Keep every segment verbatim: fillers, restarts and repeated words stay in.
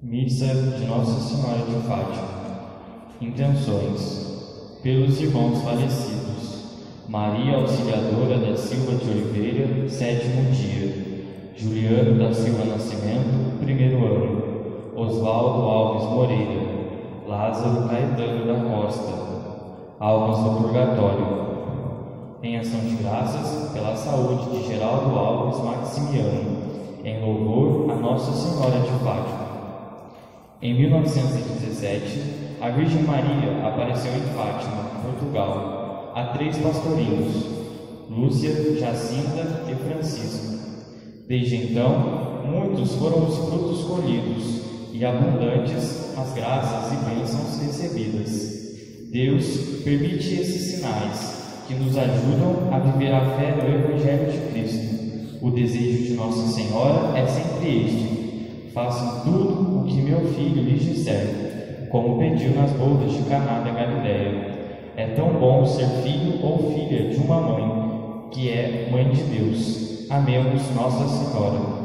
Missa de Nossa Senhora de Fátima. Intenções. Pelos irmãos falecidos: Maria Auxiliadora da Silva de Oliveira, sétimo dia. Juliano da Silva Nascimento, primeiro ano. Osvaldo Alves Moreira. Lázaro Caetano da Costa. Almas do Purgatório. Em ação de graças pela saúde de Geraldo Alves Maximiano, em louvor a Nossa Senhora de Fátima. Em mil novecentos e dezessete, a Virgem Maria apareceu em Fátima, Portugal, a três pastorinhos, Lúcia, Jacinta e Francisco. Desde então, muitos foram os frutos colhidos e abundantes as graças e bênçãos recebidas. Deus permite esses sinais que nos ajudam a viver a fé no Evangelho de Cristo. O desejo de Nossa Senhora é sempre este: façam tudo o que meu filho lhes disser, como pediu nas bodas de Caná da Galileia. É tão bom ser filho ou filha de uma mãe, que é mãe de Deus. Amemos Nossa Senhora.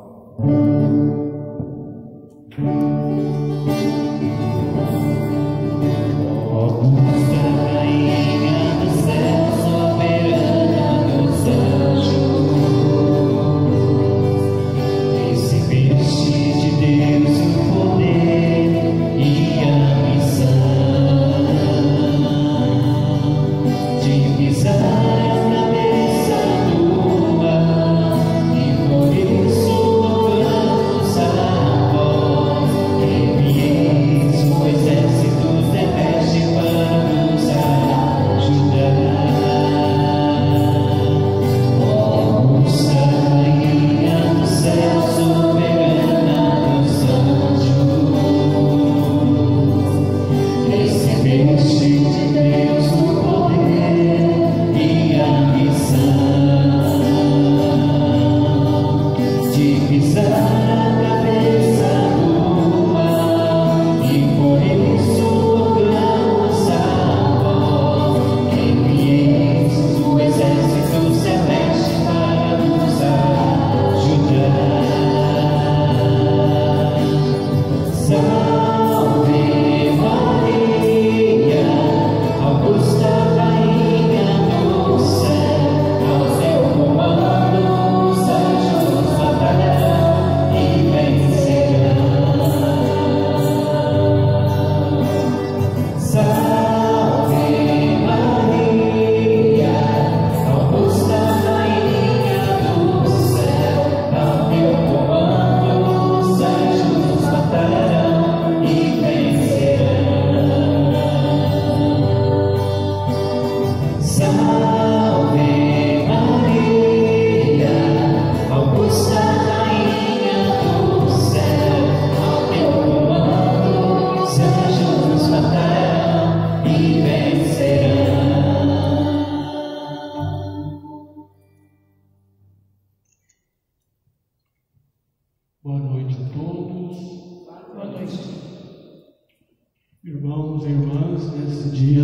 Irmãos e irmãs, nesse dia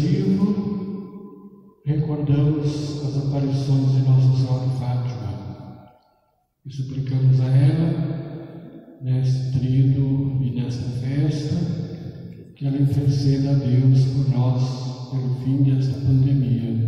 festivo, recordamos as aparições de Nossa Senhora de Fátima e suplicamos a ela, neste trido e nesta festa, que ela interceda a Deus por nós pelo fim desta pandemia.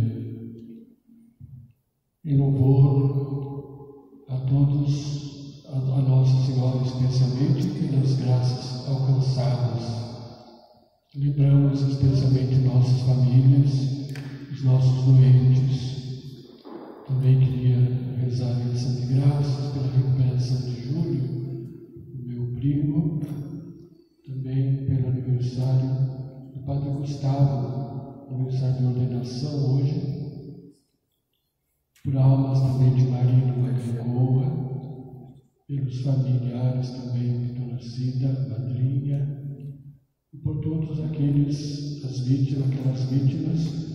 Em louvor a todos, a, a Nossa Senhora especialmente, pelas graças alcançadas. Lembramos especialmente nossas famílias, os nossos doentes. Também queria rezar a lição de graças pela recuperação de Júlio, meu primo, também pelo aniversário do Padre Gustavo, aniversário de ordenação hoje, por almas também de Maria do Lagoa, pelos familiares também de Dona Cida, madrinha, e por todos aqueles, as vítimas, aquelas vítimas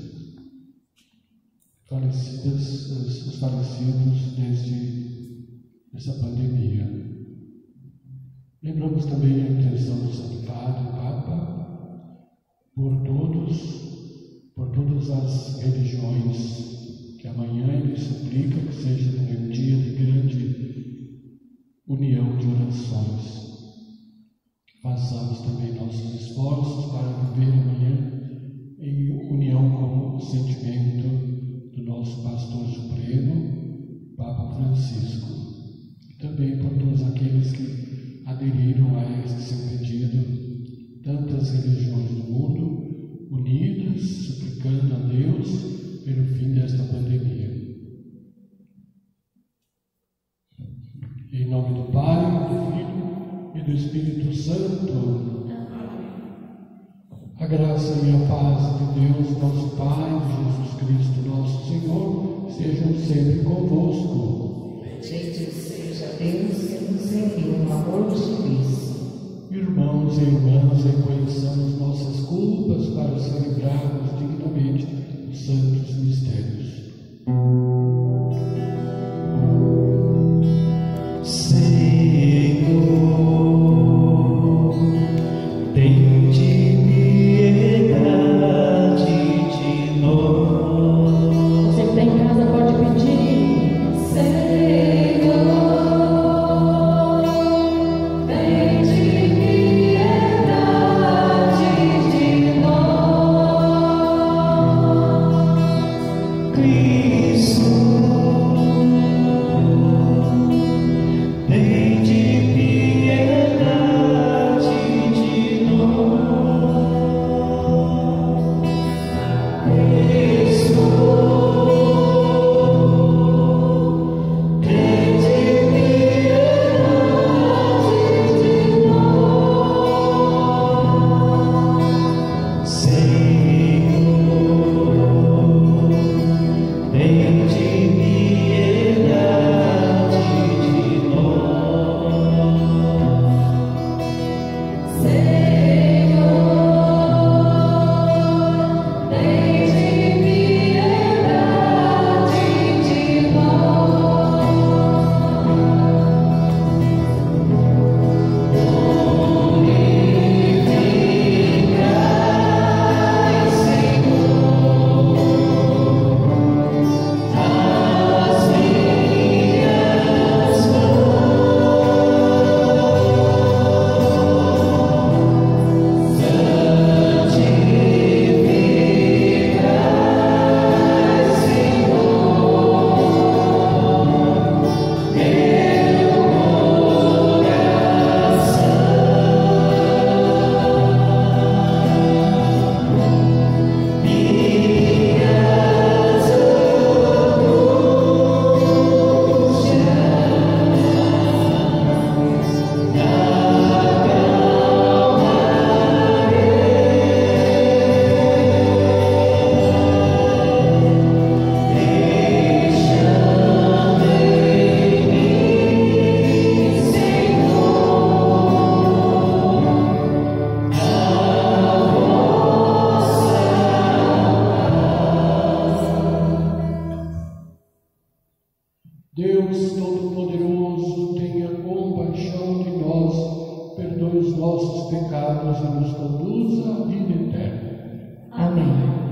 falecidas, os, os falecidos deste, dessa pandemia. Lembramos também a intenção do Santo Padre, o Papa, por todos, por todas as religiões, que amanhã ele suplica que seja um dia de grande união de orações. façamos também nossos esforços para viver amanhã em união com o sentimento do nosso Pastor Supremo, Papa Francisco, e também por todos aqueles que aderiram a este seu pedido, tantas religiões do mundo, unidas, suplicando a Deus pelo fim desta pandemia. Em nome do Pai, do Filho e do Espírito Santo. A graça e a paz de Deus, nosso Pai, de Jesus Cristo, nosso Senhor, sejam sempre convosco. Bendito seja Deus que nos enviou um amor de Cristo. Irmãos e irmãs, reconheçamos nossas culpas para celebrarmos dignamente os santos mistérios. Deus Todo-Poderoso, tenha compaixão de nós, perdoe os nossos pecados e nos conduza à vida eterna. Amém.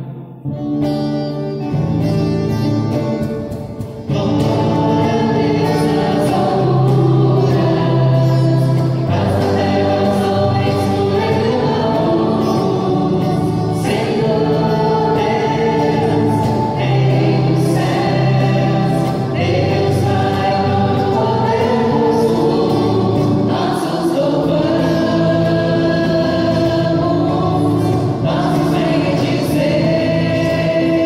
Dizer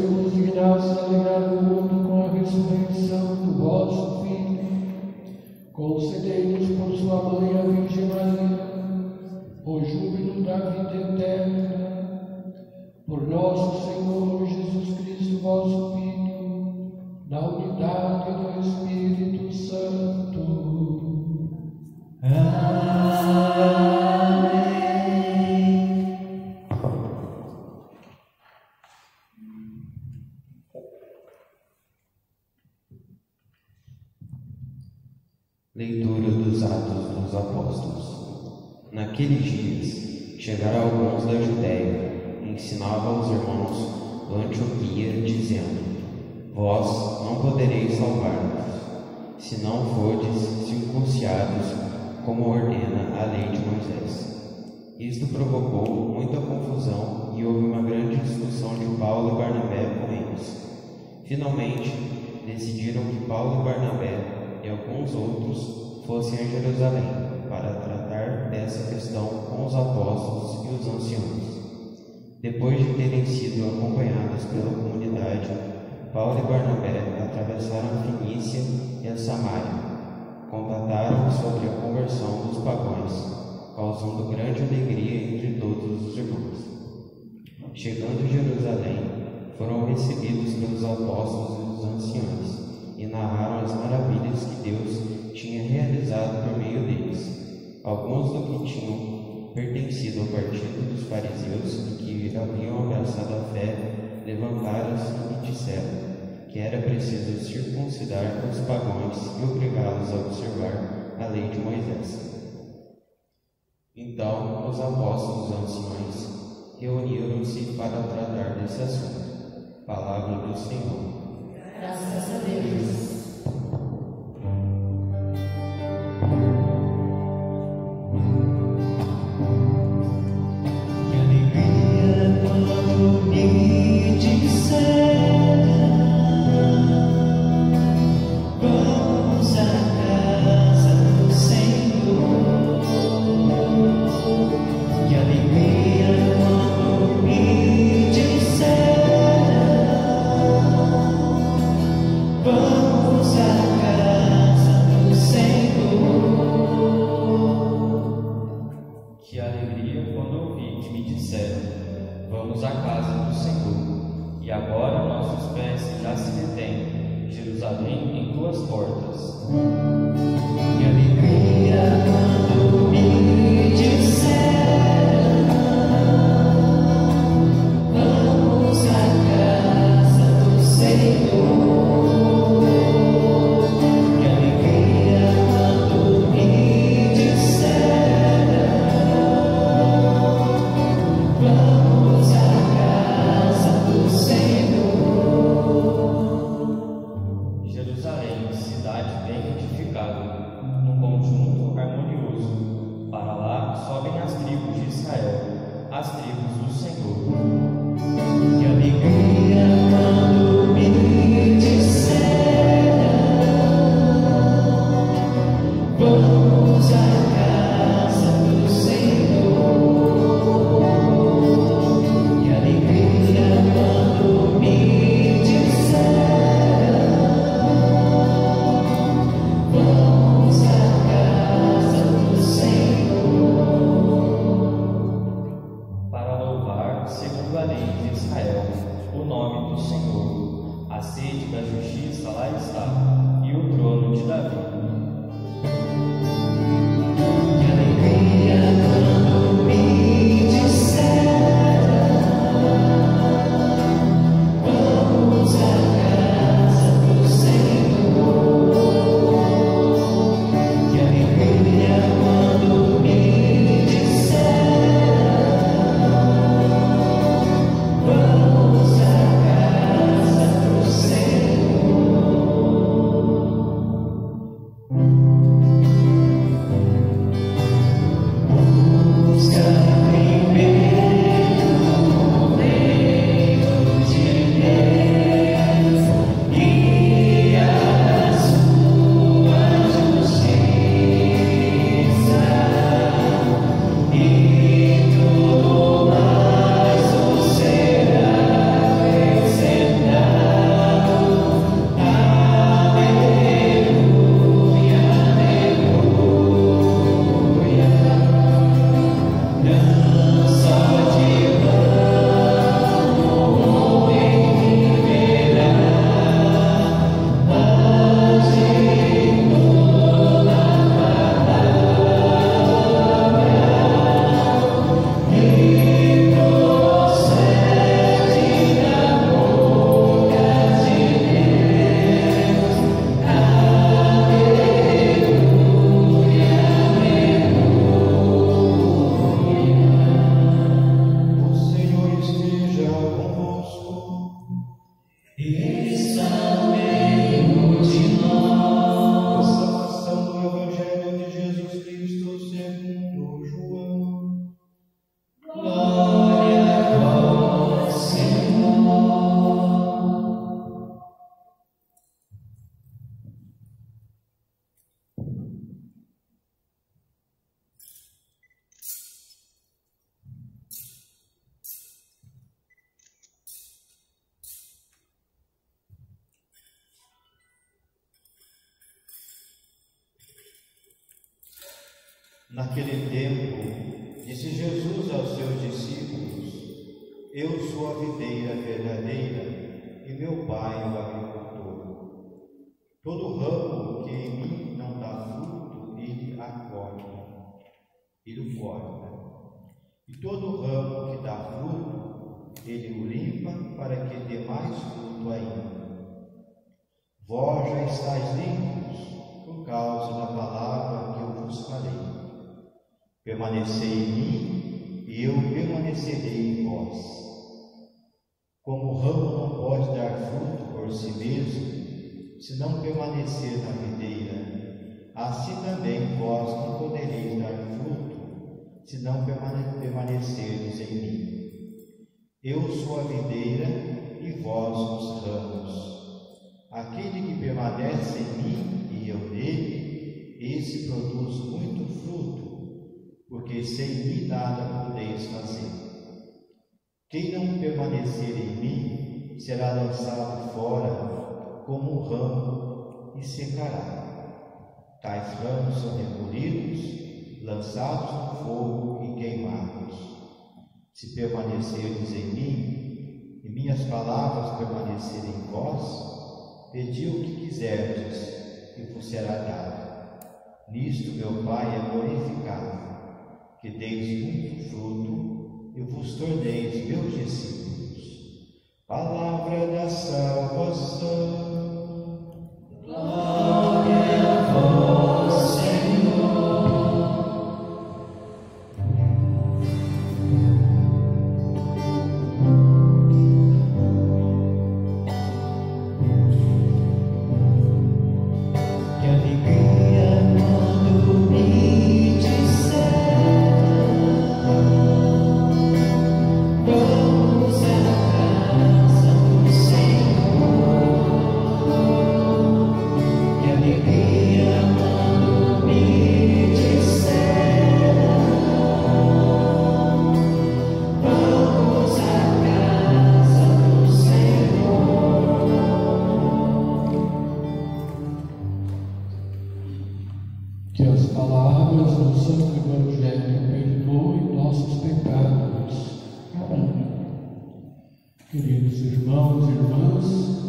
que vos dignaste alegrar o mundo com a ressurreição do vosso Filho, concedei-nos por sua mãe, a Virgem Maria, o júbilo da vida eterna. Por nosso Senhor Jesus Cristo, vosso Filho, na unidade do Espírito Santo. Amém. Leitura dos Atos dos Apóstolos. Naqueles dias, chegaram alguns da Judéia, e ensinavam aos irmãos da Antioquia, dizendo: Vós não podereis salvar-vos, se não fordes circuncidados, como ordena a lei de Moisés. Isto provocou muita confusão e houve uma grande discussão de Paulo e Barnabé com eles. Finalmente, decidiram que Paulo e Barnabé e alguns outros fossem a Jerusalém para tratar dessa questão com os apóstolos e os anciãos. Depois de terem sido acompanhados pela comunidade, Paulo e Barnabé atravessaram a Fenícia e a Samária. Contataram sobre a conversão dos pagãos, causando grande alegria entre todos os irmãos. Chegando em Jerusalém, foram recebidos pelos apóstolos e os anciãos, e narraram as maravilhas que Deus tinha realizado por meio deles. Alguns do que tinham pertencido ao partido dos fariseus e que haviam abraçado a fé levantaram-se e disseram que era preciso circuncidar os pagãos e obrigá-los a observar a lei de Moisés. Então os apóstolos e anciões reuniram-se para tratar desse assunto. Palavra do Senhor. Graças a Deus. Que alegria quando me disseram: vamos à casa do Senhor. Que alegria quando me disseram: vamos à casa do Senhor. Que alegria quando ouvi que me disseram: vamos à casa do Senhor. E agora nossos pés já se detêm, Jerusalém, em tuas portas. Que alegria quando me disseram: vamos à casa do Senhor. Que alegria quando me disseram: vamos à casa do Senhor. Jerusalém, cidade bem edificada, num conjunto harmonioso. Para lá sobem as tribos de Israel, as tribos do Senhor. Que alegria quando me disseram: vamos à casa do Senhor. Que alegria quando me disseram: vamos à casa do Senhor. Para louvar, segundo a lei de Israel, o nome do Senhor. A sede da justiça lá está, e o trono de Davi. Que alegria quando me disseram: vamos à casa do Senhor. Que alegria quando me disseram: vamos à casa do Senhor. está no meio de nós. Proclamação do Evangelho de Jesus Cristo segundo João. Glória a vós, Senhor. Naquele tempo, disse Jesus aos seus discípulos: Eu sou a videira verdadeira e meu Pai o agricultor. Todo ramo que em mim não dá fruto, ele acorta, ele o corta. E todo ramo que dá fruto, ele o limpa para que dê mais fruto ainda. Vós já estáis limpos por causa da palavra que eu vos falei. Permanecei em mim, e eu permanecerei em vós. Como o ramo não pode dar fruto por si mesmo, se não permanecer na videira, assim também vós não podereis dar fruto, se não permanecerdes em mim. Eu sou a videira, e vós os ramos. Aquele que permanece em mim, e eu nele, esse produz muito fruto, porque sem mim nada podeis fazer. Quem não permanecer em mim será lançado fora como um ramo e secará. Tais ramos são recolhidos, lançados no fogo e queimados. Se permanecerdes em mim, e minhas palavras permanecerem em vós, pedi o que quiserdes, e vos será dado. Nisto meu Pai é glorificado, que deis muito fruto e vos torneis meus discípulos. Palavra da salvação. Glória a vós, Senhor. Que alegria quando me disser: vamos à casa do Senhor. Que alegria quando me disser: vamos à casa do Senhor. Que as palavras do Santo Evangelho perdoem nossos pecados. Amém. Queridos irmãos e irmãs,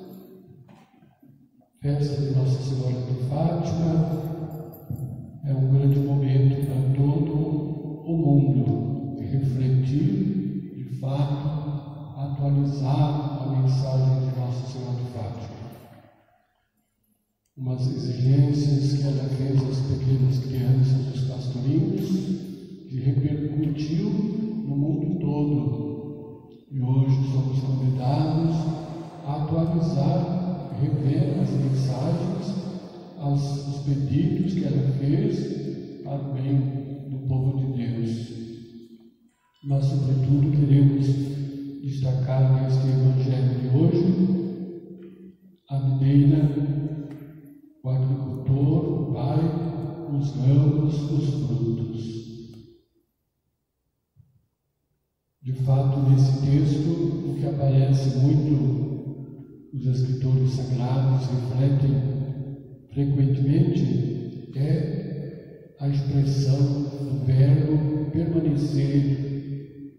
festa de Nossa Senhora de Fátima é um grande momento para todo o mundo refletir, de fato, atualizar a mensagem de Nossa Senhora de Fátima. Umas exigências que ela fez às pequenas crianças dos pastorinhos, que repercutiu no mundo todo. E hoje somos convidados a atualizar, rever as mensagens, as, os pedidos que ela fez para o bem do povo de Deus. Mas, sobretudo, queremos destacar neste Evangelho de hoje a videira, o agricultor, o Pai, os ramos, os frutos. De fato, nesse texto, o que aparece muito, os escritores sagrados refletem frequentemente, é a expressão do verbo permanecer.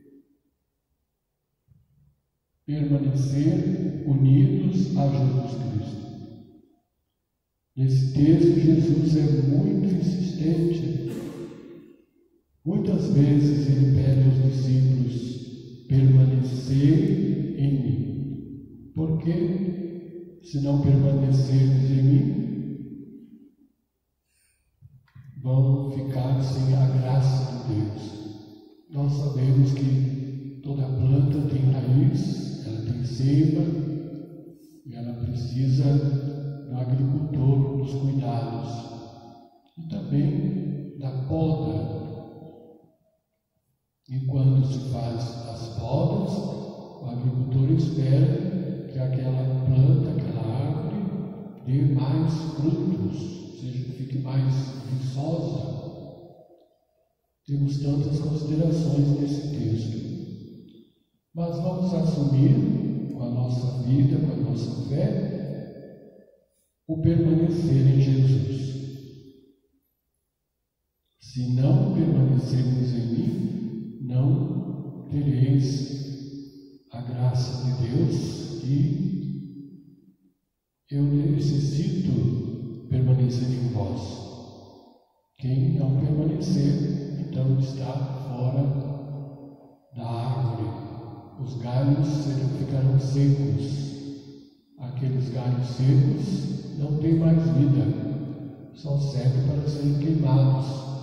Permanecer unidos a Jesus Cristo. Nesse texto, Jesus é muito insistente. Muitas vezes ele pede aos discípulos: permanecer em mim. Porque, se não permanecerdes em mim, vão ficar sem a graça de Deus. Nós sabemos que toda planta tem raiz, ela tem seiva, precisa do agricultor, dos cuidados e também da poda. E quando se faz as podas, o agricultor espera que aquela planta, aquela árvore, dê mais frutos, ou seja, fique mais viçosa. Temos tantas considerações nesse texto, mas vamos assumir com a nossa vida, com a nossa fé, o permanecer em Jesus. Se não permanecermos em mim, não tereis a graça de Deus e eu necessito permanecer em vós. Quem não permanecer, então está fora da árvore. Os galhos ficarão secos. Aqueles galhos secos não têm mais vida, só servem para serem queimados.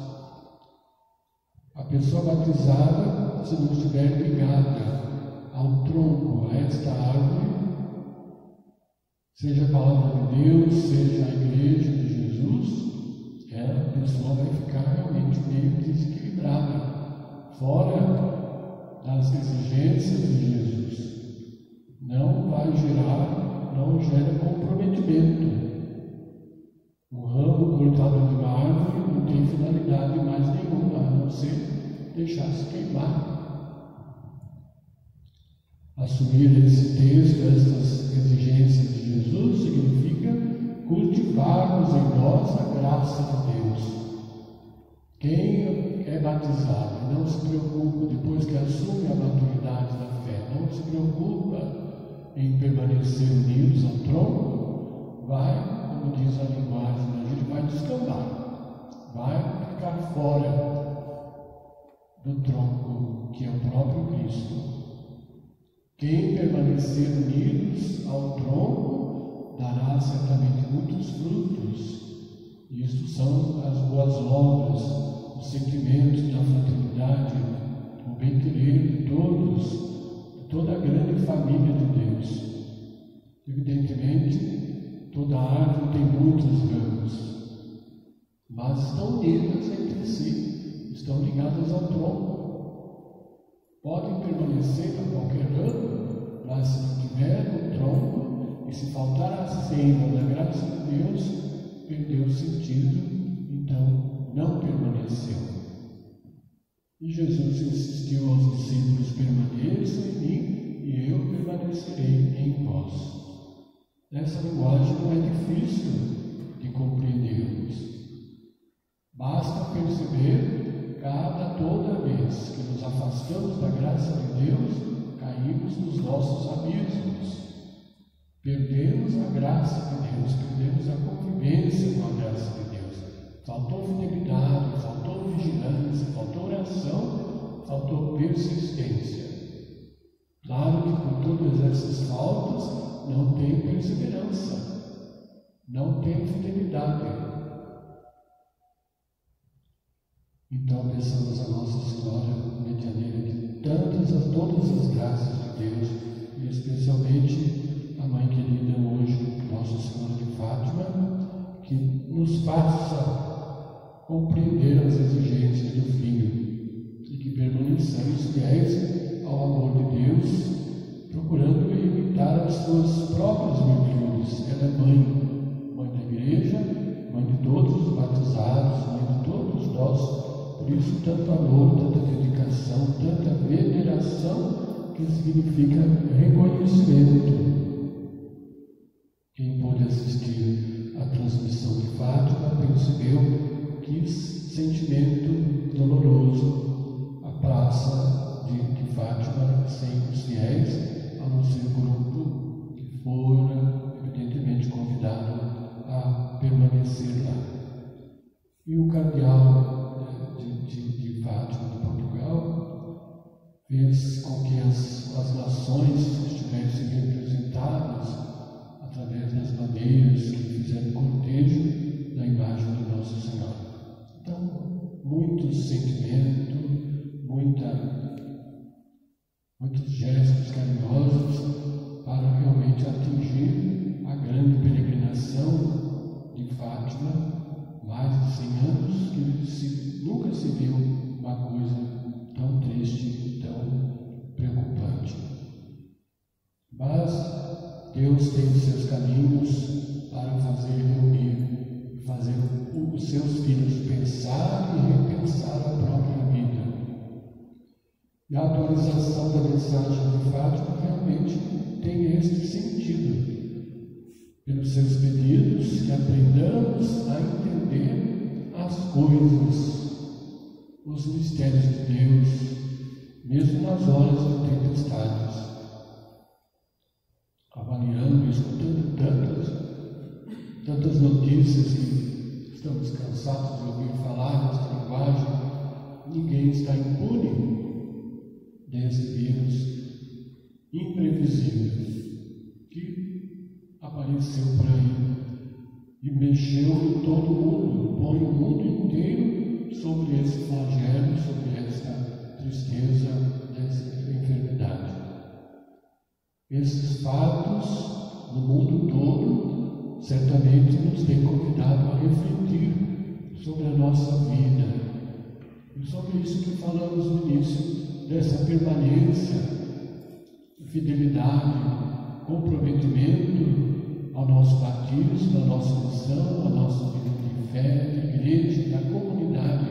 A pessoa batizada, se não estiver ligada ao tronco, a esta árvore, seja a palavra de Deus, seja a igreja de Jesus, a pessoa vai ficar realmente meio desequilibrada, fora das exigências de Jesus. Não vai gerar, não gera comprometimento. Um ramo cortado de uma árvore não tem finalidade mais nenhuma, a não ser deixar-se queimar. Assumir esse texto, essas exigências de Jesus, significa cultivarmos em nós a graça de Deus. Quem é batizado e não se preocupa, depois que assume a maturidade da fé, não se preocupa em permanecer unidos ao tronco, vai, como diz a linguagem, a gente vai descambar, vai ficar fora do tronco que é o próprio Cristo. Quem permanecer unidos ao tronco dará certamente muitos frutos. Isto são as boas obras, os sentimentos da fraternidade, o bem-querer de todos, de toda a grande família de Deus. Evidentemente, toda árvore tem muitos ramos, mas estão unidas entre si, estão ligadas ao tronco. Podem permanecer a qualquer ramo, mas se não tiver o tronco, e se faltar a seiva da graça de Deus, perdeu o sentido, então não permaneceu. E Jesus insistiu aos discípulos: permaneçam em mim e eu permanecerei em vós. Essa linguagem não é difícil de compreendermos. Basta perceber cada toda vez que nos afastamos da graça de Deus, caímos nos nossos abismos. Perdemos a graça de Deus, perdemos a convivência com a graça de Deus. Faltou fidelidade, faltou vigilância, faltou oração, faltou persistência. Claro que com todas essas faltas não tem perseverança, não tem fidelidade. Então pensamos a nossa história medianeira de tantas, todas as graças de Deus, e especialmente a Mãe querida hoje, Nossa Senhora de Fátima, que nos faça compreender as exigências do Filho e que permaneçamos fiéis ao amor de Deus, procurando imitar as suas próprias virtudes. Ela é Mãe, Mãe da Igreja, Mãe de todos os batizados, Mãe de todos nós. Por isso, tanto amor, tanta dedicação, tanta veneração, que significa reconhecimento. Quem pôde assistir à transmissão de Fátima percebeu que sentimento doloroso a praça de, de Fátima sem os fiéis, a não ser o grupo que fora, evidentemente, convidado a permanecer lá. E o cardeal De, de, de Fátima, de Portugal, fez com que as, as nações estivessem representadas através das bandeiras que fizeram cortejo da imagem de Nossa Senhora. Então, muito sentimento, muita, muitos gestos carinhosos para realmente atingir a grande que se, nunca se viu uma coisa tão triste, tão preocupante. Mas Deus tem seus caminhos para fazer reunir, fazer os seus filhos pensar e repensar a própria vida. E a atualização da mensagem de Fátima realmente tem esse sentido. Pelos seus pedidos, que aprendamos a entender as coisas, os mistérios de Deus, mesmo nas horas de tempestades. Avaliando, escutando tantas, tantas notícias que estamos cansados de ouvir falar nessa linguagem, ninguém está impune desse vírus imprevisível que apareceu por aí e mexeu em todo o mundo, põe o mundo inteiro sobre esse flagelo, sobre essa tristeza, dessa enfermidade. Esses fatos no mundo todo certamente nos têm convidado a refletir sobre a nossa vida e sobre isso que falamos no início, dessa permanência, fidelidade, comprometimento ao nosso batismo, à nossa missão, à nossa vida de fé, da igreja, da comunidade.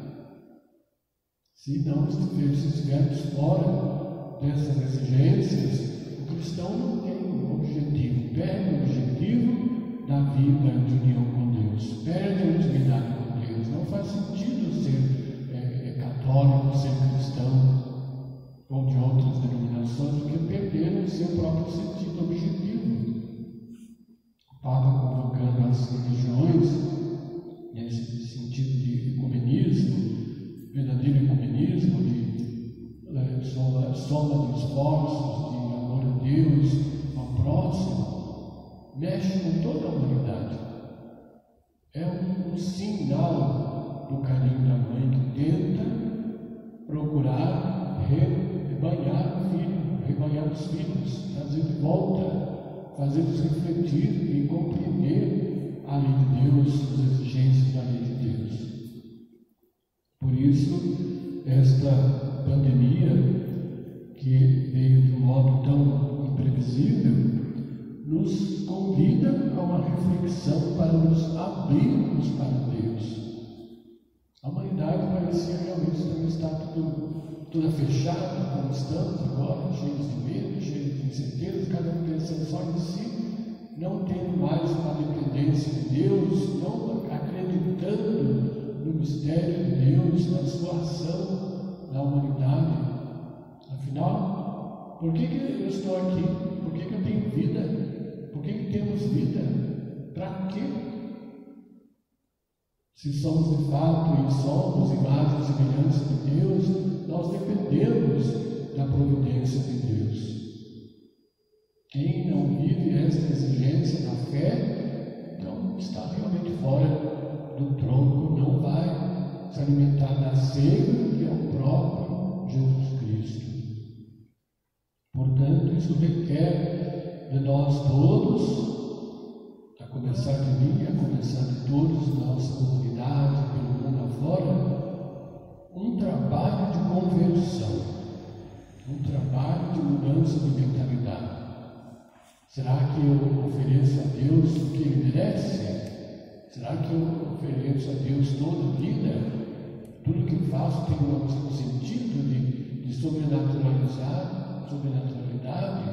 Se não estivermos fora dessas exigências, o cristão não tem um objetivo, perde o objetivo da vida de união com Deus, perde a intimidade com Deus. Não faz sentido ser é, é, católico, ser cristão ou de outras denominações, porque perderam o seu próprio sentido objetivo. O Papa, convocando as religiões nesse sentido de ecumenismo, verdadeiro ecumenismo, de é, soma, soma de esforços, de Deus ao próximo, mexe com toda a humanidade. É um, um sinal do carinho da mãe que tenta procurar rebanhar o filho, rebanhar os filhos, trazer de volta, fazê-los refletir e compreender a lei de Deus, as exigências da lei de Deus. Por isso, esta pandemia, que veio de um modo tão imprevisível, nos convida a uma reflexão para nos abrirmos para Deus. A humanidade parecia realmente não estar tudo, toda fechada, como estamos agora, cheios de medo, cheios de incerteza, cada um pensando só em si, não tendo mais uma dependência de Deus, não acreditando no mistério de Deus, na sua ação na humanidade. Afinal, por que, que eu estou aqui? Por que, que eu tenho vida? Por que, que temos vida? Para quê? Se somos de fato e somos imagens e semelhanças de Deus, nós dependemos da providência de Deus. Quem não vive esta exigência da fé, então está realmente fora do tronco, não vai se alimentar da ceia que é o próprio Jesus Cristo. Portanto, isso requer de nós todos, a começar de mim, a começar de todos na nossa comunidade, pelo mundo afora, um trabalho de conversão, um trabalho de mudança de mentalidade. Será que eu ofereço a Deus o que Ele merece? Será que eu ofereço a Deus toda a vida? Tudo que faço tem um sentido de, de sobrenaturalizar? Sobrenaturalidade,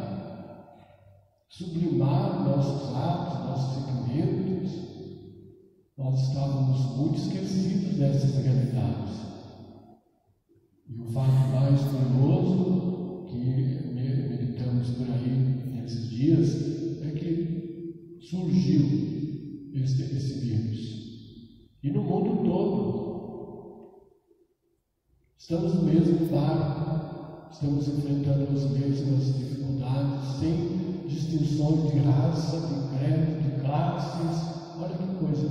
sublimar nossos atos, nossos sentimentos. Nós estávamos muito esquecidos dessas realidades. E o fato mais curioso que meditamos por aí nesses dias é que surgiu esse, esse vírus. E no mundo todo estamos no mesmo barco. Estamos enfrentando as mesmas dificuldades, sem distinções de raça, de credo, de classes. Olha que coisa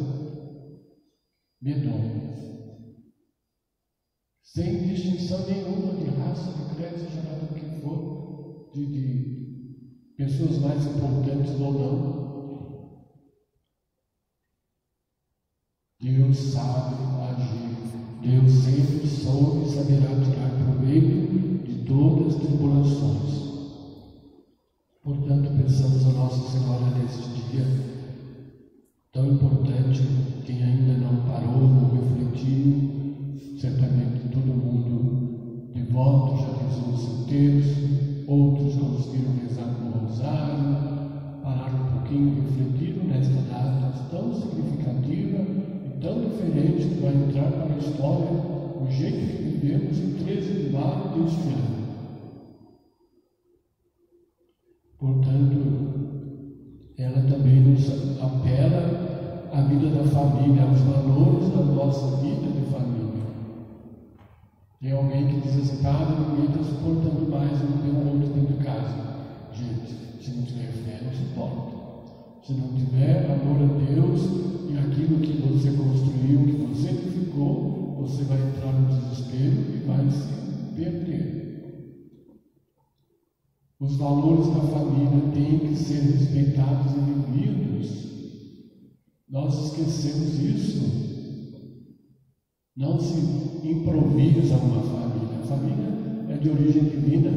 medonha. Sem distinção nenhuma de raça, de credo, seja lá do que for, de, de pessoas mais importantes ou não. Deus sabe agir. Deus sempre soube e saberá tirar proveito de todas as tribulações. Portanto, pensamos a Nossa Senhora neste dia tão importante. Quem ainda não parou, não refletiu, certamente todo mundo devoto já rezou o seu terço, outros conseguiram rezar com o rosário, pararam um pouquinho e refletiram nesta data tão significativa e tão diferente que vai entrar para a história o jeito que vivemos em treze de maio deste ano. Portanto, ela também nos apela à vida da família, aos valores da nossa vida de família. Tem alguém que diz assim: padre, ninguém está suportando mais um ter um outro dentro de casa. Gente, se não tiver fé, não suporta. Se não tiver amor a Deus e aquilo que você construiu, que você edificou, você vai entrar no desespero e vai se perder. Os valores da família têm que ser respeitados e vividos. Nós esquecemos isso. Não se improvisa uma família. A família é de origem divina.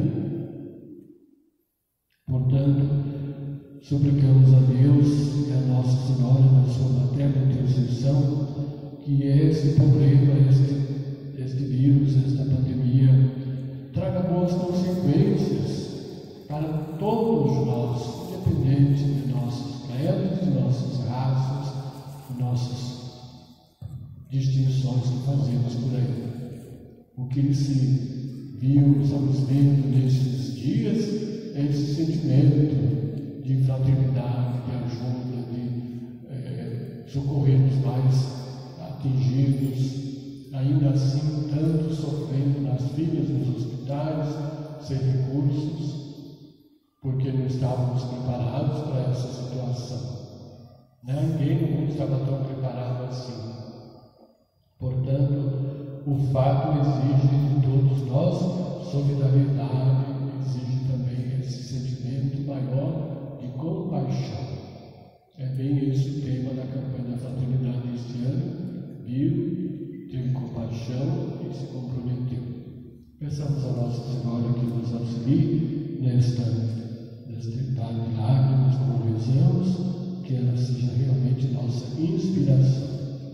Portanto, suplicamos a Deus e a Nossa Senhora, na sua materna intercessão, que esse problema, este, este vírus, esta pandemia, traga boas consequências para todos nós, independente de nossos credos, de nossas raças, de nossas distinções que fazemos por aí. O que se viu, estamos vendo nestes dias, é esse sentimento de fraternidade, de ajuda, de é, socorrer os mais atingidos, ainda assim tanto sofrendo nas filas dos hospitais, sem recursos, porque não estávamos preparados para essa situação. Ninguém no mundo estava tão preparado assim. Portanto, o fato exige de todos nós solidariedade, exige também esse sentimento maior de compaixão. É bem esse o tema da campanha da fraternidade este ano. Viu, teve compaixão e se comprometeu. Peçamos a Nossa Senhora que nos auxilie nesta, neste vale de lágrimas, como rezamos, que ela seja realmente nossa inspiração.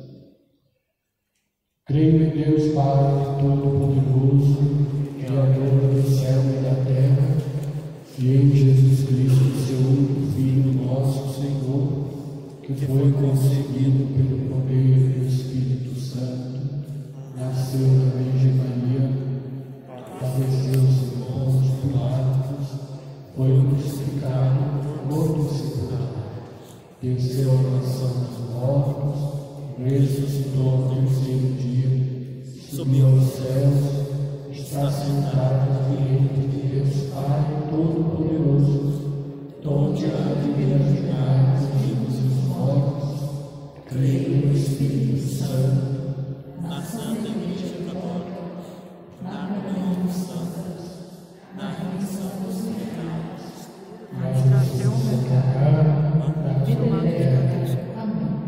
Creio em Deus Pai Todo-Poderoso, Criador do céu e da terra, e em Jesus Cristo, seu único Filho, nosso Senhor, que foi concebido pelo poder do Espírito Santo, nasceu da Virgem Maria, padeceu sob Pôncio Pilatos, foi crucificado, morto e sepultado, desceu à mansão dos mortos, ressuscitou ao terceiro dia, subiu aos céus, está sentado à direita de Deus Pai Todo-Poderoso, donde há de vir julgar os vivos e os mortos. Creio no Espírito Santo, na Santa Igreja Católica, na comunhão dos santos, na remissão dos pecados, na ressurreição da carne, na vida eterna. Amém.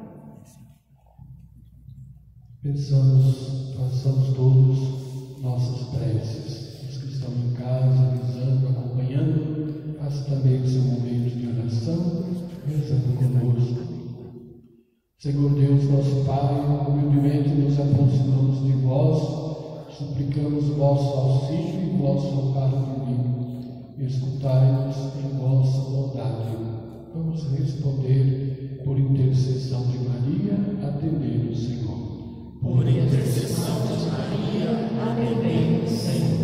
Pensamos, façamos todos nossas preces. Os que estão em casa, rezando, acompanhando, faça também o seu momento de oração, rezando conosco. Senhor Deus, nosso Pai, humildemente nos aproximamos de vós, suplicamos o vosso auxílio e o vosso amparo divino. Escutai-nos em vossa bondade. Vamos responder por intercessão de Maria, atendendo o Senhor. Por intercessão de Maria, atendei-nos, Senhor.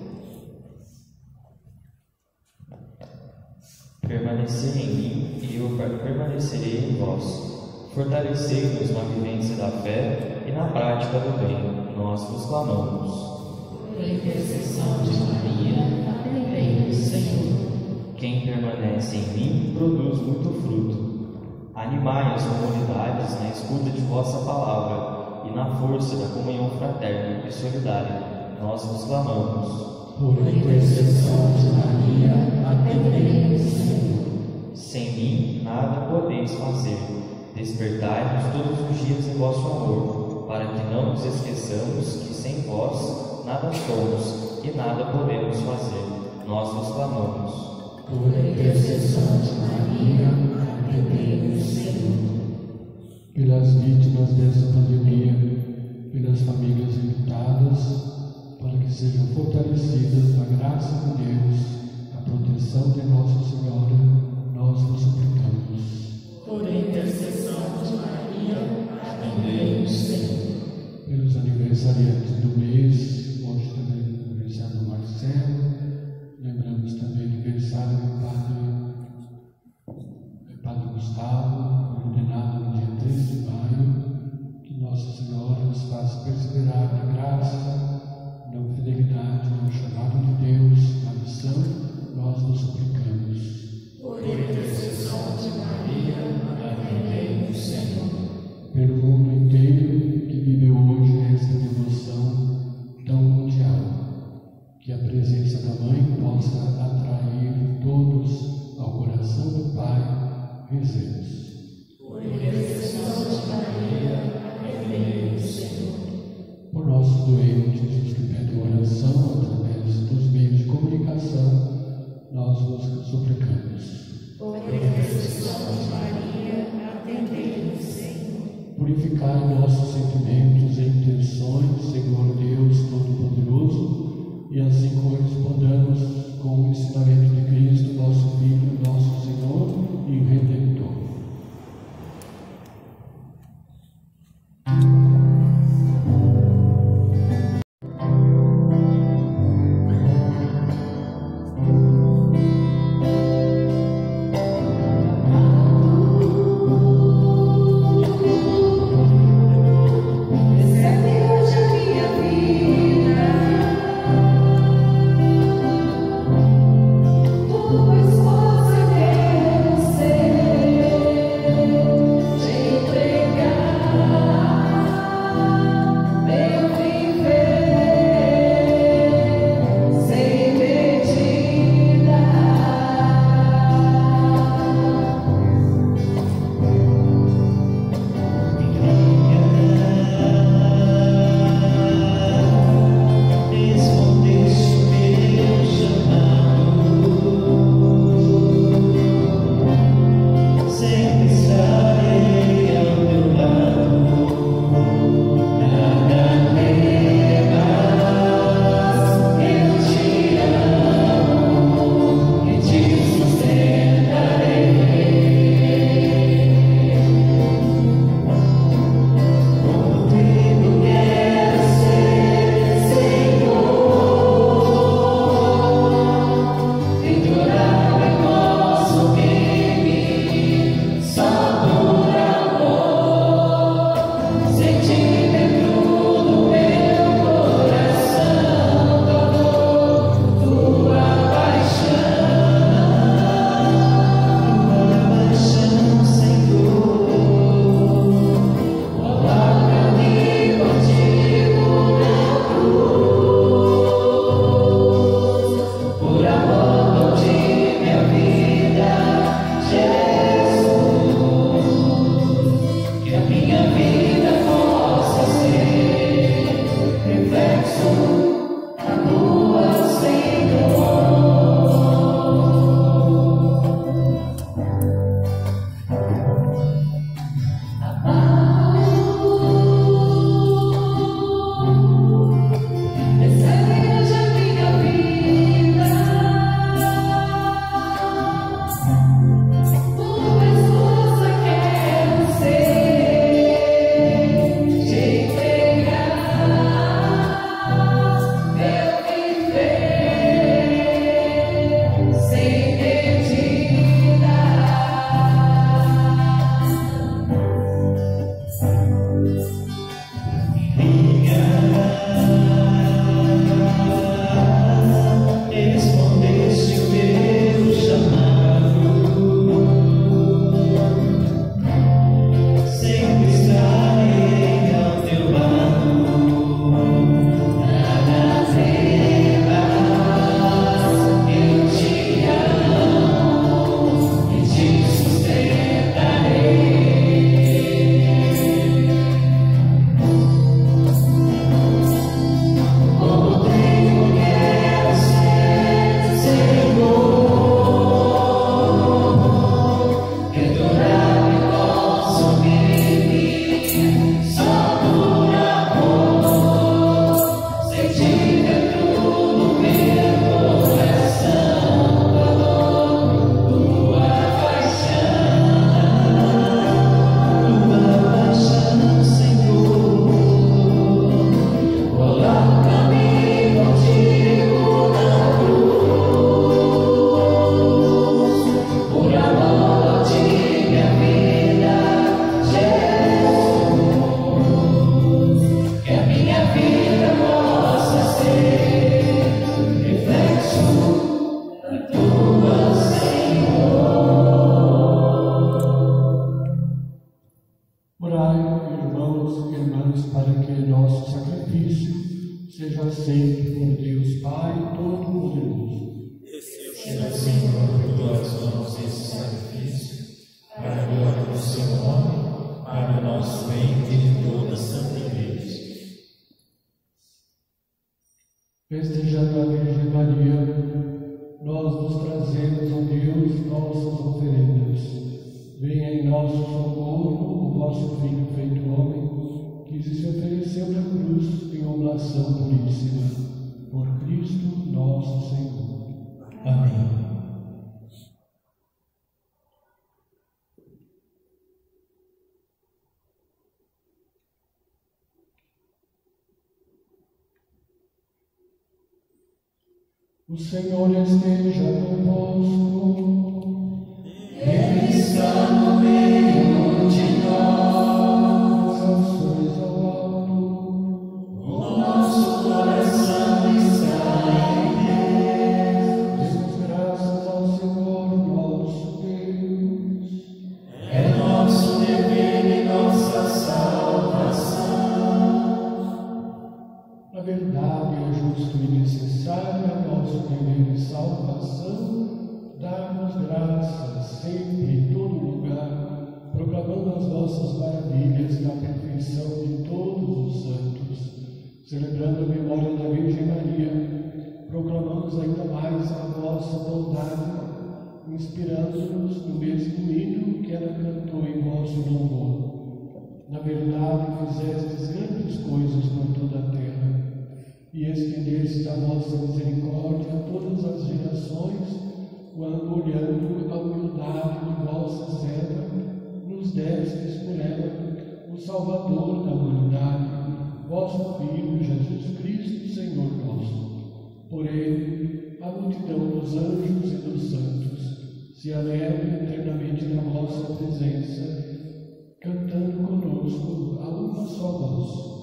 Permanecei em mim e eu permanecerei em vós. Fortalecei-nos na vivência da fé e na prática do bem. Nós vos clamamos. Por intercessão de Maria, atendei-nos, Senhor. Quem permanece em mim produz muito fruto. Animai as comunidades na escuta de vossa palavra e na força da comunhão fraterna e solidária. Nós vos clamamos. Por intercessão de Maria, atendei-nos, Senhor. Sem mim nada podeis fazer. Despertai-nos todos os dias em vosso amor, para que não nos esqueçamos que sem vós nada somos e nada podemos fazer. Nós vos clamamos. Por intercessão de Maria, atendei-nos, Senhor. Pelas vítimas dessa pandemia, pelas famílias enlutadas, para que sejam fortalecidas na graça de Deus, a proteção de Nossa Senhora, nós vos suplicamos. Por intercessão de Maria, atendei-nos, Senhor. Pelos aniversariantes do mês, hoje também é aniversário do Marcelo, lembramos também o aniversário do Padre, do Padre Gustavo, ordenado no dia três de maio, que Nossa Senhora nos faça perseverar na graça, na fidelidade, no chamado de Deus, na missão, nós nos suplicamos. Por intercessão de Maria, atendei-nos, Senhor. Pelo mundo inteiro que vive hoje esta devoção tão mundial, que a presença da Mãe possa atrair todos ao coração do Pai. Rezemos. Por intercessão de Maria, atendei-nos, Senhor. Por nossos doentes, os que pedem oração através dos meios de comunicação, nós vos suplicamos. Por intercessão de Maria, atendei-nos, Senhor. Purificai nossos sentimentos e intenções, Senhor Deus Todo-Poderoso, e assim correspondamos com o ensinamento de Cristo, nosso Filho, nosso Senhor e Redentor. Tua esposa quero ser. Festejando a Virgem Maria, nós nos trazemos, ó Deus, nossas oferendas. Venha em nosso socorro o vosso Filho feito homem, que se ofereceu na cruz em oblação puríssima. Por Cristo nosso Senhor. Amém. O Senhor esteja convosco. Ele está no meio de nós. Saudações ao alto. O nosso coração está em Deus. Demos graças ao Senhor nosso Deus. É nosso dever e nossa salvação. Na verdade, é justo e necessário a nosso dever e salvação darmos graças sempre em todo lugar, proclamando as vossas maravilhas na perfeição de todos os santos, celebrando a memória da Virgem Maria, proclamamos ainda mais a vossa bondade, inspirando-nos no mesmo hino que ela cantou em vosso louvor. Na verdade, fizestes grandes coisas por toda a terra, e estendeste a vossa misericórdia a todas as gerações, quando, olhando a humildade de vossa serva, nos destes por ela o Salvador da humanidade, vosso Filho Jesus Cristo, Senhor nosso. Por ele, a multidão dos anjos e dos santos se alegra eternamente na vossa presença, cantando conosco a uma só voz.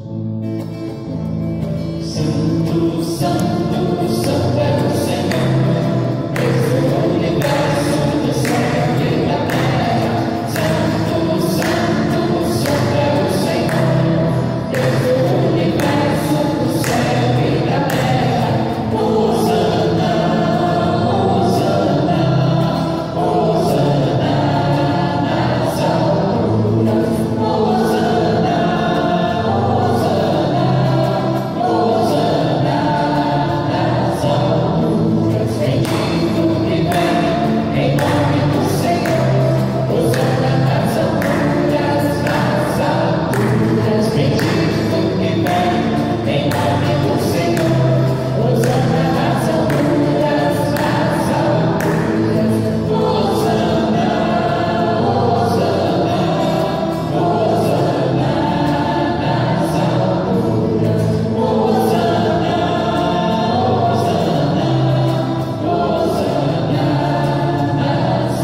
Santo, Santo, Santo é o Senhor, Deus do universo, do céu e da terra. Santo, Santo, Santo é o Senhor, Deus do universo, do céu e da terra. Hosana, Hosana, Hosana nas alturas. Hosana, Hosana, Hosana nas alturas. Bendito que vem em nome do Senhor. Hosana nas alturas, nas alturas. Bendito que vem em nome do Senhor. Hosana nas alturas, nas alturas. Hosana, Hosana, Hosana nas alturas. Hosana, Hosana, Hosana nas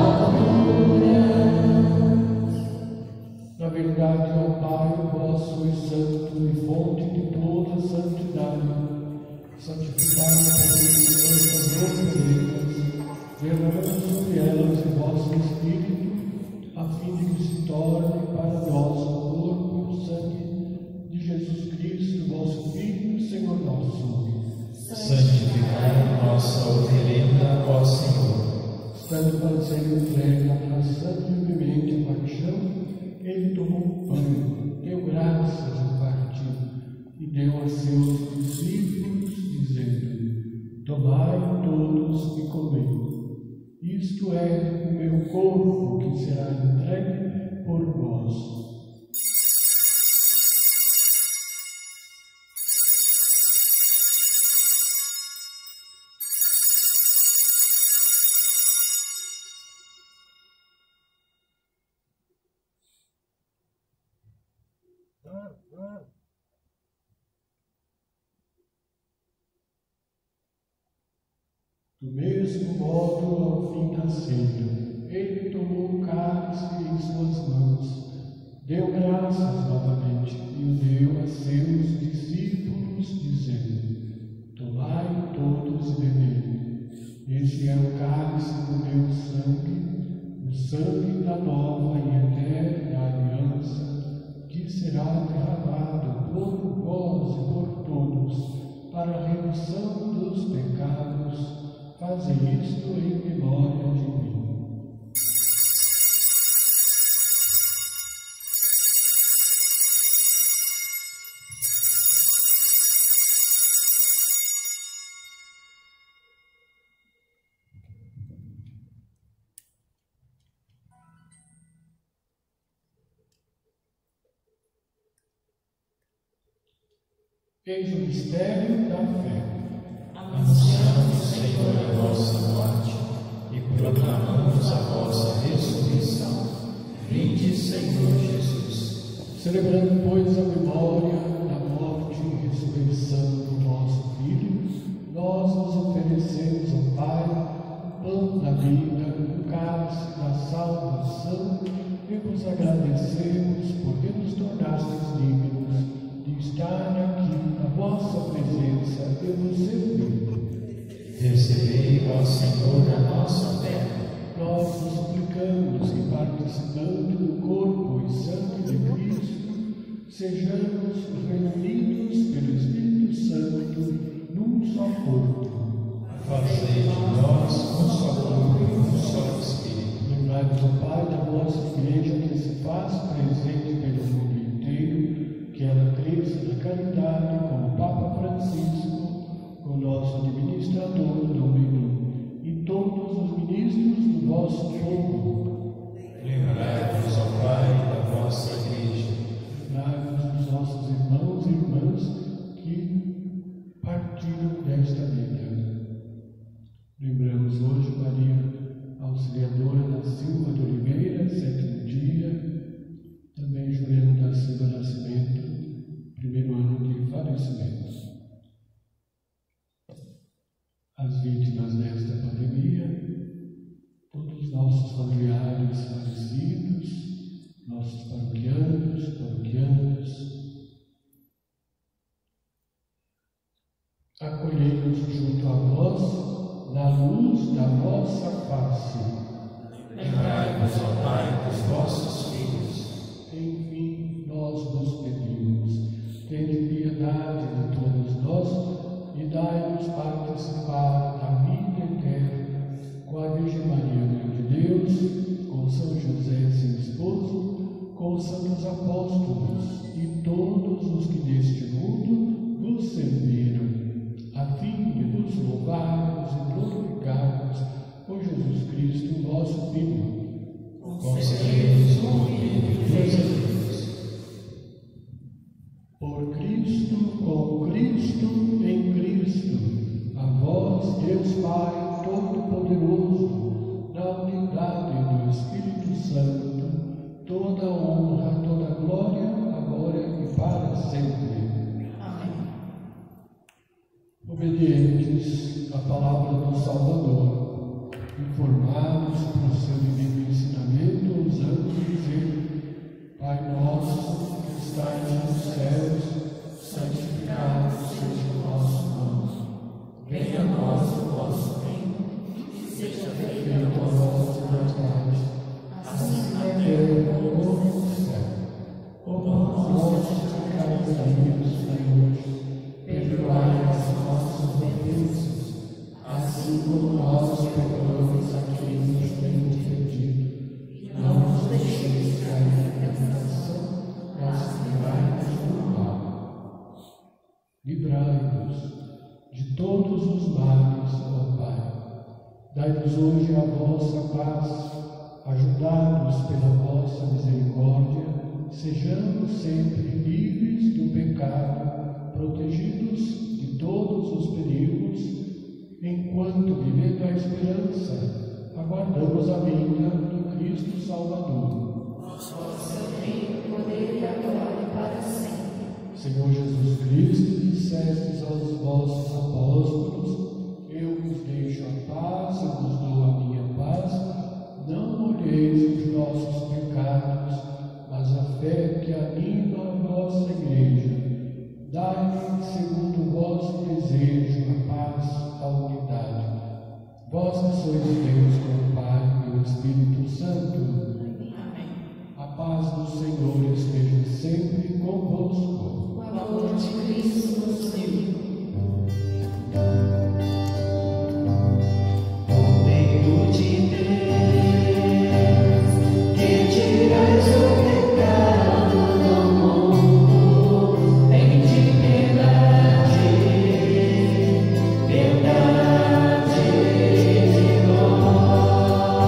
alturas. Na verdade, ó Pai, vós sois santo e fonte de toda santidade. Santificai, pois, estas oferendas, derramando sobre elas o vosso Espírito, a fim de que se torne para nós o corpo e o sangue de Jesus Cristo, vosso Filho, Senhor nosso. Santificai a nossa oferenda, ó Senhor. Estando fazendo entregue, abraçando livremente a paixão, ele tomou o pão, deu graças e partiu, e deu a seus discípulos, dizendo: Tomai todos e comei. Isto é o meu corpo que será entregue por vós. Do mesmo modo, ao fim da ceia, ele tomou o cálice em suas mãos, deu graças novamente e o deu a seus discípulos, dizendo: Tomai todos e bebei. Este é o cálice do meu sangue, o sangue da nova e eterna aliança, que será derramado por vós e por todos, para a remissão dos pecados. Fazem isto em memória de mim. Eis o mistério da fé. Anunciamos, Senhor, a vossa morte e proclamamos a vossa ressurreição. Vinde, Senhor Jesus. Celebrando, pois, a memória da morte e ressurreição do nosso Filho, nós nos oferecemos ao Pai o pão da vida, o cálice da salvação, e vos agradecemos porque nos tornastes dignos de estar aqui na vossa presença e vos servir. Recebei, ó Senhor, a nossa fé. Nós vos suplicamos que, participando do corpo e sangue de Cristo, sejamos reunidos pelo Espírito Santo num só corpo. Fazei de nós um só corpo e um só Espírito. Lembrai-vos, ó Pai, da vossa Igreja que se faz presente pelo mundo inteiro, que ela cresça na caridade com o Papa Francisco, com o nosso administrador Domínio e todos os ministros do vosso povo. Lembrai-vos, ó Pai, da vossa Igreja. Lembrai-vos dos nossos irmãos e irmãs que partiram desta vida. Lembramos hoje Maria Auxiliadora da Silva de Oliveira, sétimo dia, também Juliano da Silva Nascimento, primeiro ano de falecimento. As vítimas desta pandemia, todos os nossos familiares falecidos, nossos paroquianos, paroquianas, acolhei-nos junto a vós, na luz da vossa face. Lembrai-vos, ó Pai, dos vossos filhos. Enfim, nós vos pedimos, tende piedade de todos nós e dai-nos participar da vida eterna com a Virgem Maria, Mãe de Deus, com São José, seu esposo, com os santos apóstolos e todos os que deste mundo vos serviram, a fim de vos louvarmos e glorificarmos por Jesus Cristo, vosso Filho. Concedei-nos o ouvido de Deus. Por Cristo, com Cristo, em Cristo, a vós, Deus Pai Todo-Poderoso, na unidade do Espírito Santo, toda honra, toda glória, agora e para sempre. Obedientes à palavra do Salvador, informados por seu divino ensinamento, ousamos dizer: Pai nosso que estais nos céus, santificado seja o vosso nome. Venha a nós o vosso reino, seja feita a vossa vontade, assim na terra como no céu. O pão nosso de cada dia nos dai hoje. Perdoai as nossas ofensas, assim como nós perdoamos a quem nos tem ofendido. E não nos deixeis cair na tentação, mas livrai-nos do mal. Livrai-nos de todos os males, ó Pai. Dai-nos hoje a vossa paz, ajudai-nos pela vossa misericórdia, sejamos sempre livres do pecado, protegidos de todos os perigos, enquanto, vivendo a esperança, aguardamos a vinda do Cristo Salvador. Vosso reino, poder e a glória para sempre. Senhor Jesus Cristo, dissestes aos vossos apóstolos: eu vos deixo a paz, eu vos dou a minha paz. Não olheis os nossos pecados, mas a fé que anima a vossa igreja. Dai-me, segundo o vosso desejo, a paz, a unidade. Vós que sois Deus com o Pai e o Espírito Santo. Amém. A paz do Senhor esteja sempre convosco. O amor de Cristo nos une. Cordeiro de Deus, que tirais o pecado do mundo, tem de piedade, piedade de nós.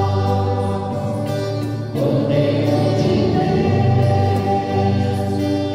Cordeiro de Deus,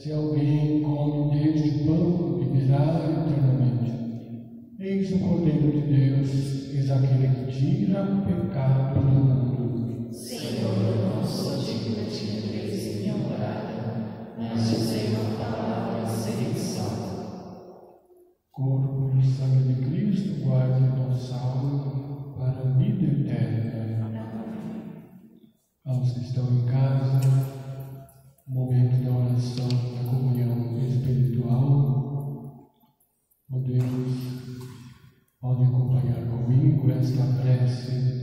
Se alguém come deste pão, viverá eternamente. Eis o Cordeiro de Deus, eis aquele que tira o pecado do mundo. Senhor, eu não sou digno de que entres em minha morada, mas dizei uma palavra e serei salvo. Corpo e sangue de Cristo guarde nossa alma para a vida eterna. Aos que estão em casa, momento da oração, da comunhão espiritual, podemos, podem acompanhar comigo esta prece.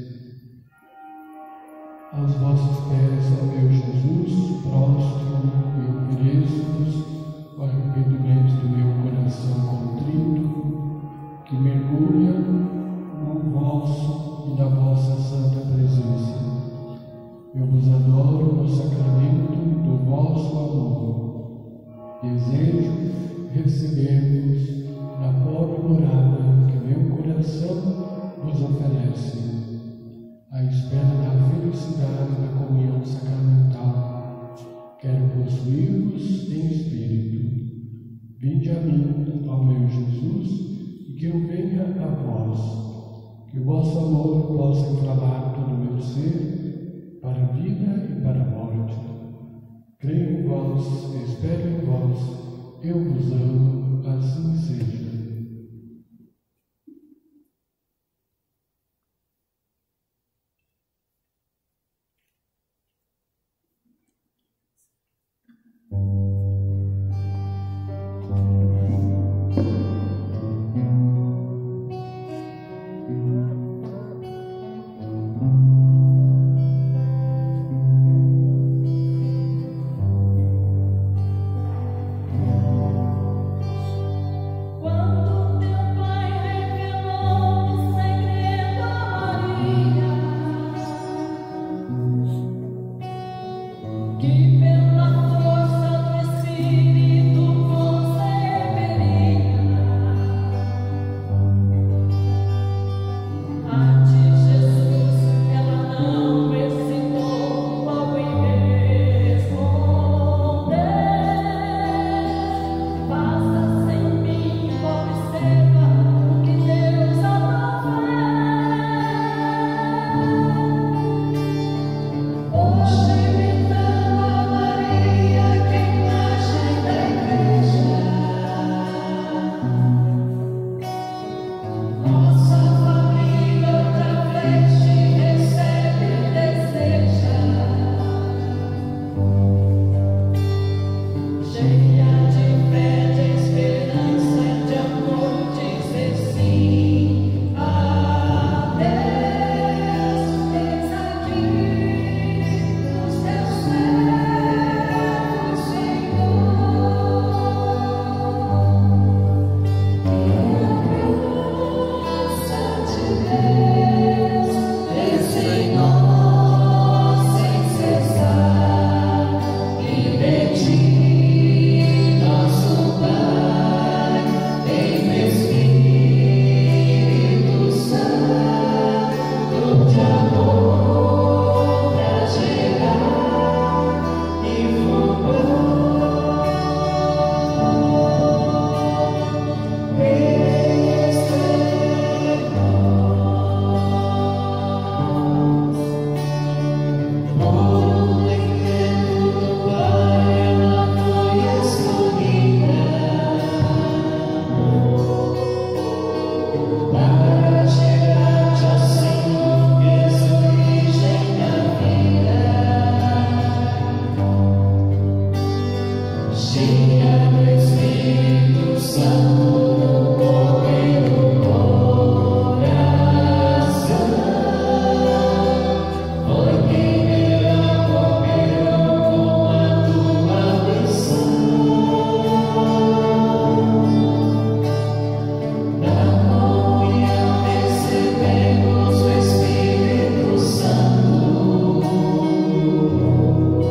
Aos vossos pés, ó meu Jesus, próstimo e ofereço-vos o arrependimento do meu coração contrito, que mergulha no vosso e na vossa santa presença. Eu vos adoro no sacramento do vosso amor. Desejo receber-vos na pobre morada que meu coração vos oferece, à espera da felicidade da comunhão sacramental. Quero possuir-vos em espírito. Vinde a mim, ó meu Jesus, e que eu venha a vós. Que o vosso amor possa inflamar todo o meu ser, para a vida e para a morte. Creio em vós, espero em vós, eu vos amo, assim seja.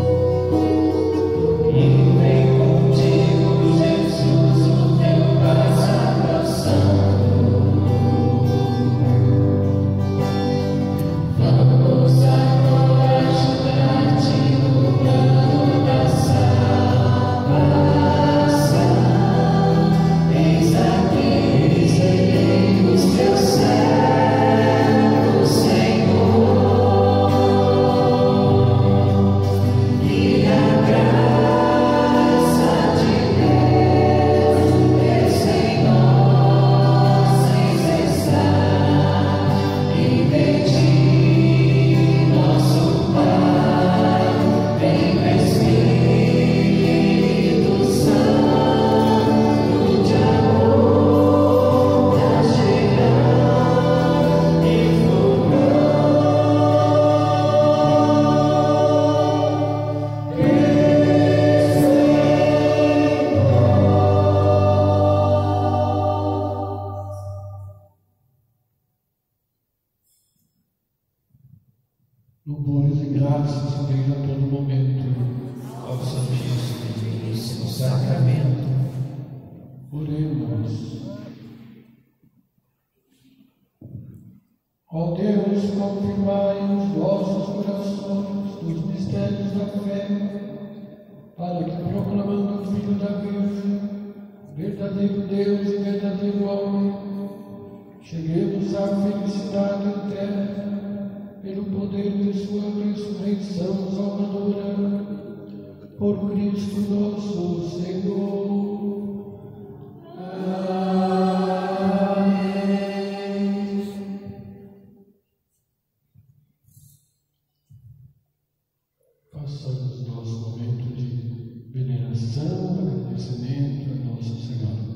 Vem contigo, Jesus, o teu Pai. também a todo momento ao Santíssimo e Diviníssimo Sacramento. Oremos. Ó Deus, confirmai os vossos corações nos mistérios da fé, para que, proclamando o Filho da Virgem, verdadeiro Deus e verdadeiro homem, cheguemos à felicidade eterna pelo poder de sua ressurreição salvadora, por Cristo nosso Senhor. Façamos nosso momento de veneração, agradecimento a Nossa Senhora.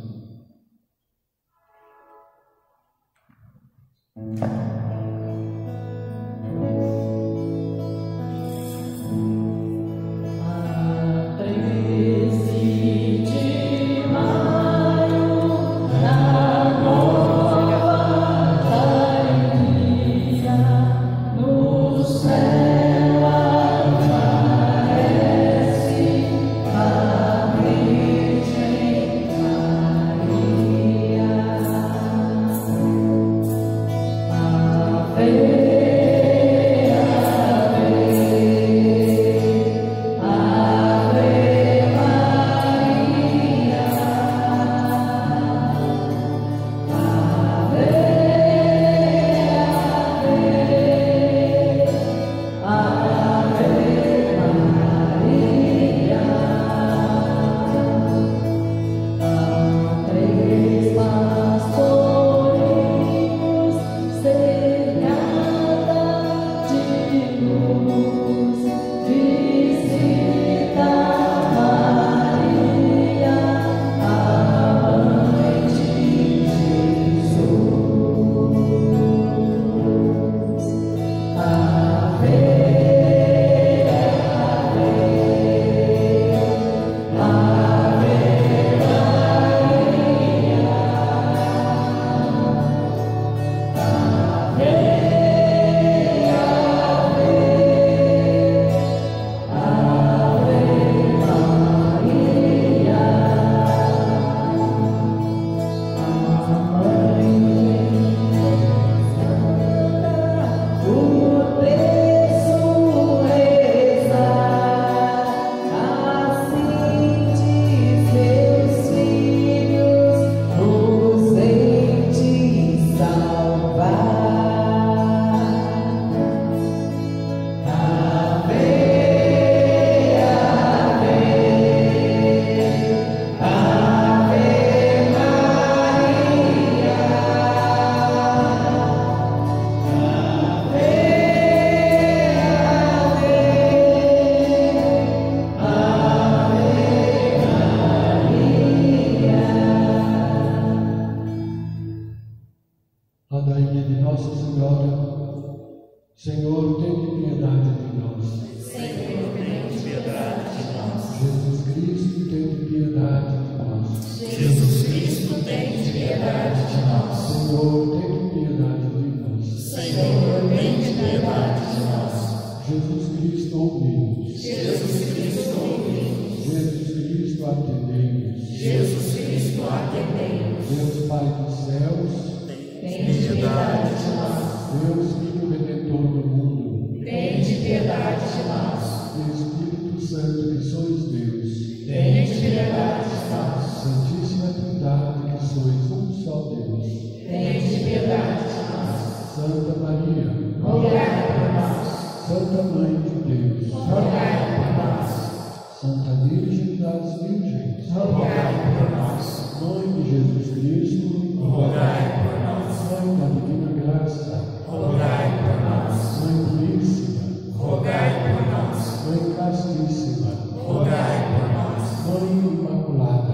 Ladainha de Nossa Senhora, Senhor, tem piedade de nós. Senhor, tem piedade de nós. Jesus Cristo, tem piedade de nós. Jesus Cristo, tem piedade de nós. Senhor, tem piedade de nós. Senhor, tem piedade de nós. Jesus Cristo, ouve-nos. Jesus Cristo, ouve-nos. Jesus Cristo, atendei-nos. Jesus Cristo, atendei-nos. Deus Pai dos céus, tem piedade de nós. Deus Filho Redentor do mundo, tem piedade de nós. Espírito Santo, que sois Deus, tem piedade de nós. Santíssima Trindade, que sois um só Deus, tem piedade de nós. Santa Maria, rogai por nós. Santa Mãe de Deus, rogai por nós. Santa Virgem das Virgens, rogai por nós. Mãe de Jesus Cristo, rogai por nós. Mãe da Divina Graça, rogai por nós. Mãe Puríssima, rogai por nós. Mãe Castíssima, rogai por nós. Mãe Imaculada,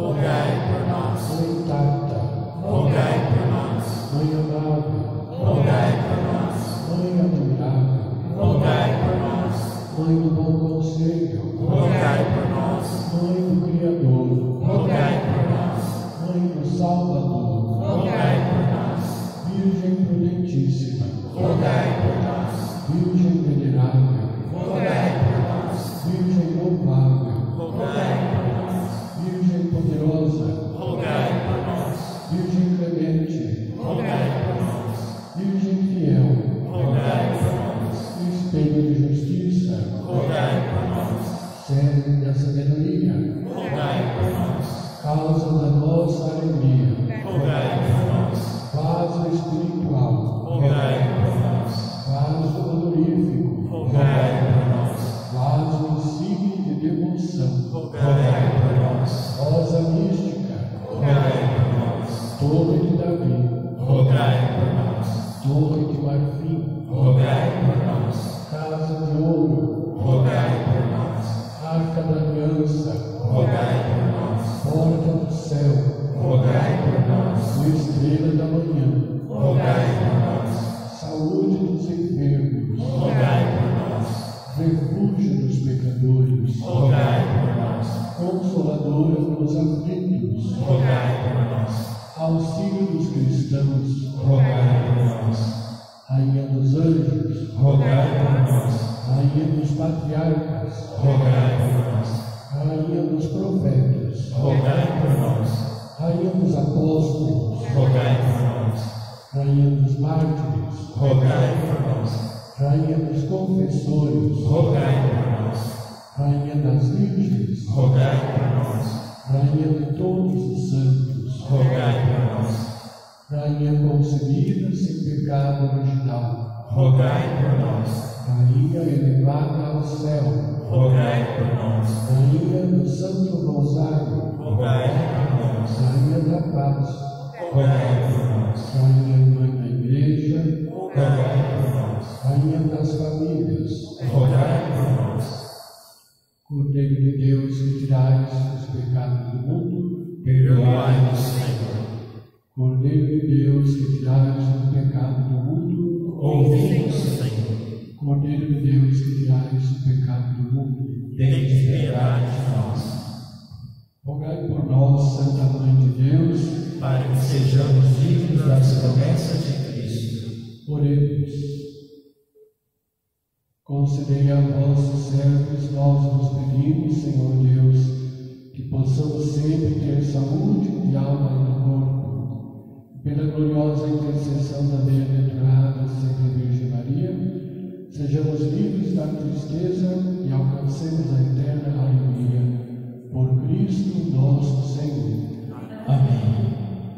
rogai por nós. Mãe Tata, rogai por nós. Mãe Amável, rogai por nós. Mãe Admirável, rogai por nós. Mãe do Bom Conselho, rogai por nós. Mãe do Criador, rogai por nós. Mãe do Salvador, rogai por nós. Virgem Prudentíssima, causa da nossa alegria, rogai por nós. vaso espiritual, Rogai por nós. vaso honorífico, Rogai por nós. vaso insigne de devoção, Rogai por nós. rosa mística, Rogai por nós. torre de Davi, Rogai por nós. torre de marfim, Rogai por nós. casa de ouro, Rogai por nós. arca da aliança, Rogai por nós. porta do céu, Rogai por nós. estrela da manhã, Rogai por nós. saúde dos enfermos, Rogai por nós. refúgio dos pecadores, Rogai por nós. consoladora dos aflitos, Rogai por nós. auxílio dos cristãos, Rogai por nós. rainha dos anjos, Rogai por nós. rainha dos patriarcas, Rogai por nós. rainha dos profetas, Rogai por nós. rainha dos apóstolos, Rogai por nós. rainha dos mártires, Rogai por nós. rainha dos confessores, Rogai por nós. rainha das virgens, Rogai por nós. rainha de todos os santos, Rogai por nós. rainha concebida sem pecado original, Rogai por nós. rainha elevada ao céu, Rogai por nós. rainha do Santo Rosário, Rogai por nós. rainha da paz, Rogai por nós. rainha mãe da igreja, Rogai por nós. rainha das famílias, Rogai por nós. Cordeiro de Deus que tirais os pecados do mundo, Perdoai-nos, Senhor. Cordeiro de Deus que tirais o pecado do mundo, Ouvi-nos, Senhor. Cordeiro de Deus que tirais o pecado do mundo, Tende piedade de nós, rogai por nós, Santa Mãe de Deus, para que sejamos dignos das promessas de Cristo. oremos. Concedei a vossos servos, nós vos pedimos, Senhor Deus, que possamos sempre ter saúde de alma e do corpo. Pela gloriosa intercessão da bem-aventurada sempre Virgem Maria, sejamos livres da tristeza e alcancemos a eterna alegria. Por Cristo nosso Senhor. Amém.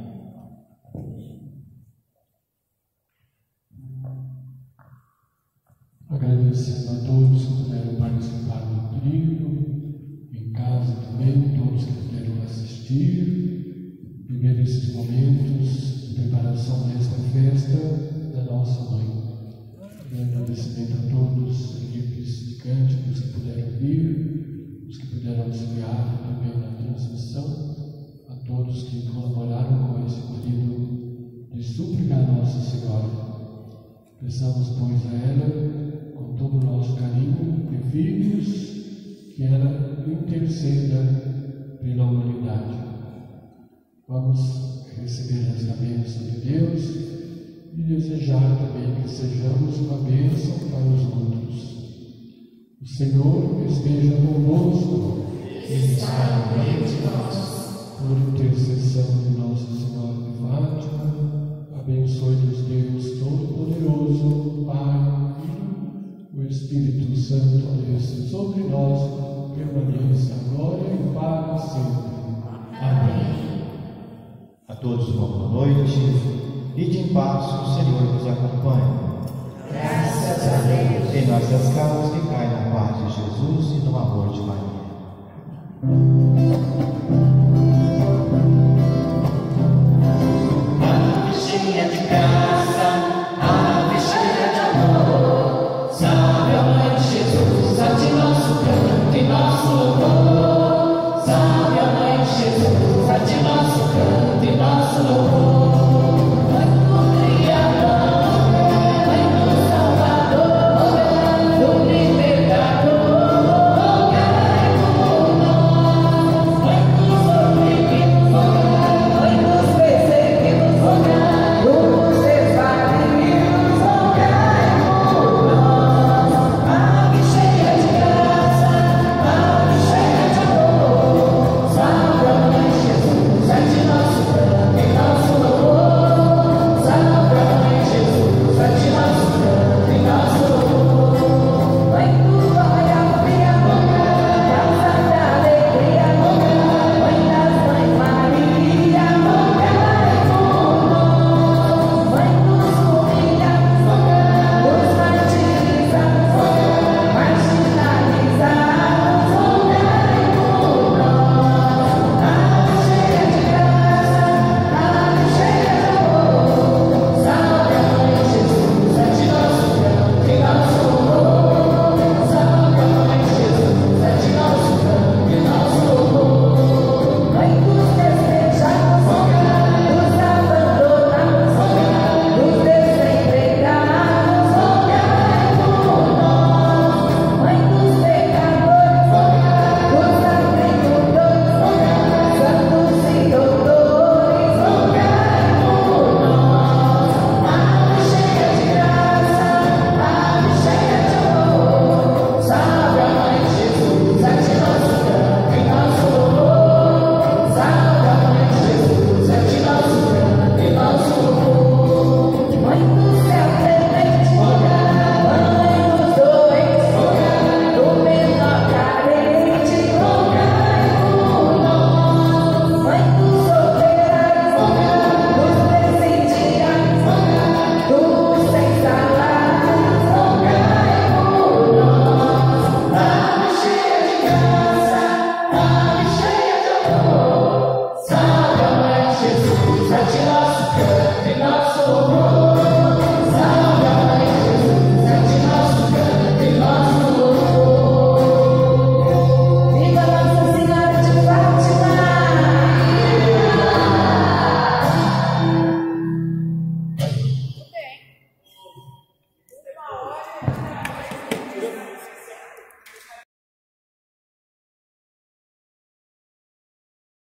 Agradecendo a todos que puderam participar do trio, em casa também, todos que puderam assistir, viver esses momentos de preparação desta festa da nossa mãe. E agradecimento a todos, equipes de cânticos que puderam vir, os que puderam auxiliar também na transmissão, a todos que colaboraram com esse pedido de súplica a Nossa Senhora. Peçamos, pois, a ela, com todo o nosso carinho, pedimos que ela interceda pela humanidade. Vamos receber esta bênção de Deus e desejar também que sejamos uma bênção para os outros. O Senhor esteja convosco. Ele está no meio de nós. Por intercessão de Nossa Senhora de Fátima, abençoe-nos Deus Todo-Poderoso, Pai, Filho, o Espírito Santo, desça sobre nós, permaneça agora e para sempre. Amém. A todos uma boa noite e de paz o Senhor nos acompanhe. Graças a Deus. Em nossas casas que cai na paz de Jesus e no amor de Maria.